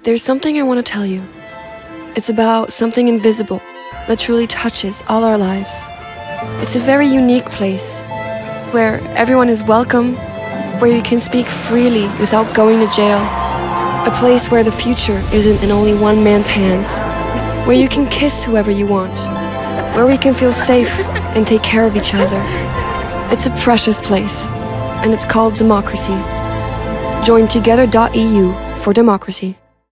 There's something I want to tell you. It's about something invisible that truly touches all our lives. It's a very unique place where everyone is welcome, where you can speak freely without going to jail. A place where the future isn't in only one man's hands, where you can kiss whoever you want, where we can feel safe and take care of each other. It's a precious place, and it's called democracy. Join Together.eu for democracy.